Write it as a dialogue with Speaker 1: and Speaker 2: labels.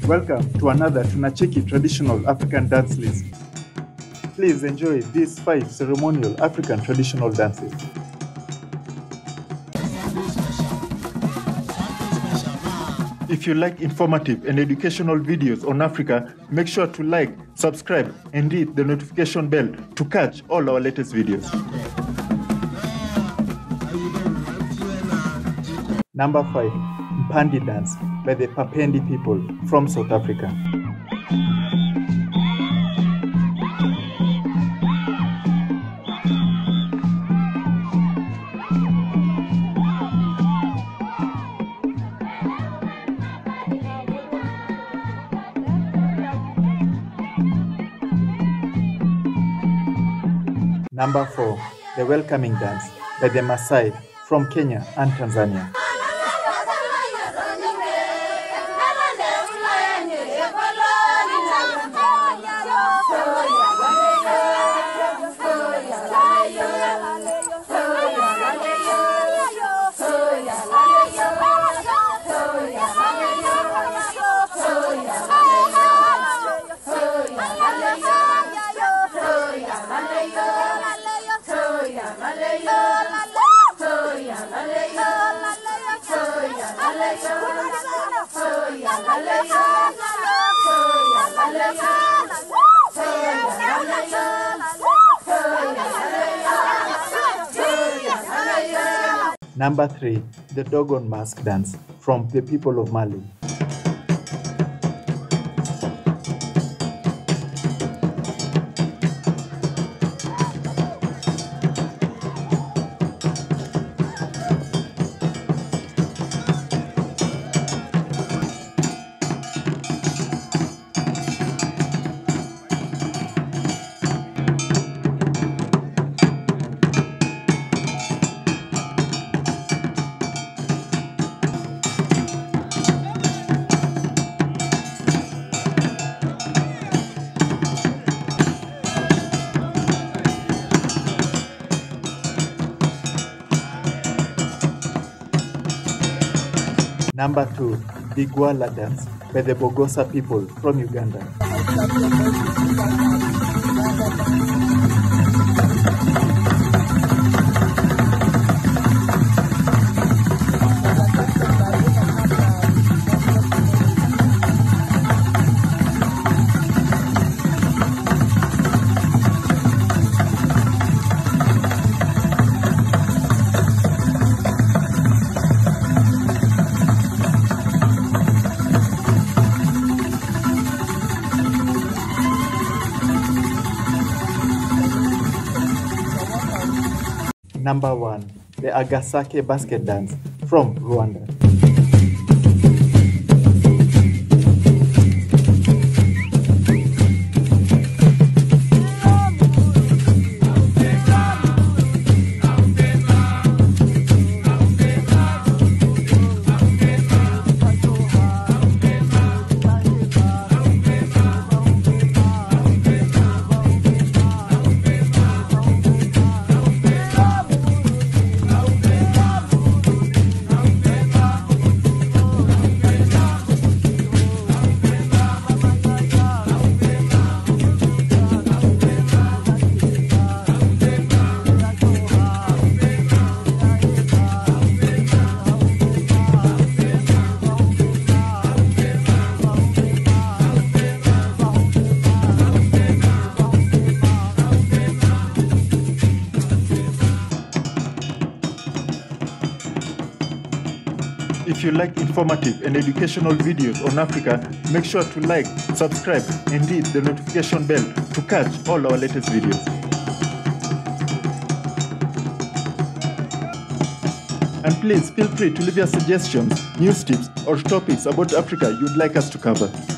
Speaker 1: Welcome to another Tunacheki traditional African dance list. Please enjoy these 5 ceremonial African traditional dances. If you like informative and educational videos on Africa, make sure to like, subscribe, and hit the notification bell to catch all our latest videos. Number 5, Mpandi dance by the Papendi people from South Africa. Number 4, the welcoming dance by the Maasai from Kenya and Tanzania. Number 3, the Dogon mask dance from the people of Mali. Number 2, the Gwala dance by the Bogosa people from Uganda. Number 1, the Agasake basket dance from Rwanda. If you like informative and educational videos on Africa, make sure to like, subscribe, and hit the notification bell to catch all our latest videos. And please feel free to leave your suggestions, news tips, or topics about Africa you'd like us to cover.